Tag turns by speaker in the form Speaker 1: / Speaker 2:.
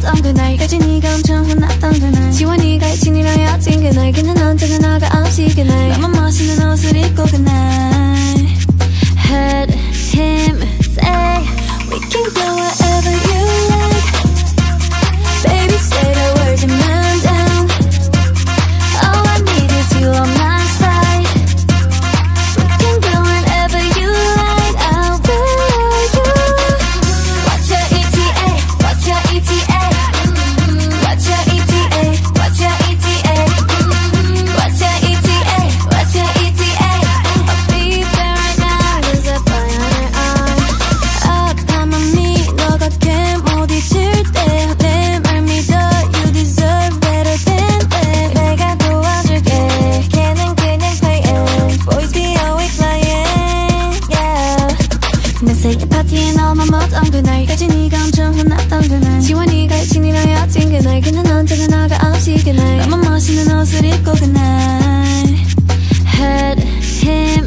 Speaker 1: 먹었던 그날까지 네가 엄청 혼났던 그날 지워 네가 잊힌 이랑 헤어진 그날 그는 언제나 너가 없이 그날 나만 멋있는 옷을 입고 그날 Heard him say we can go wherever you like Baby say the words and man down All I need is you on my side We can go whenever you like I'll be you What's your ETA? What's your ETA? What's your ETA? What's your ETA? What's your ETA? What's your ETA? I'll be there right now Cause I fly on your arm 아파만 너가 못 잊을 때 내 말 믿어 You deserve better than that 내가 도와줄게 걔는 그냥 playing Boys be always lying Yeah 내 생일 파티에 너만 먹던 그날까지 네가 엄청 혼났던 그날 지워 네가 잊힌 이랑 헤어진 그날 그는 언제나 너가 없이 그날 나만 멋있는 옷을 입고 그날 Heard him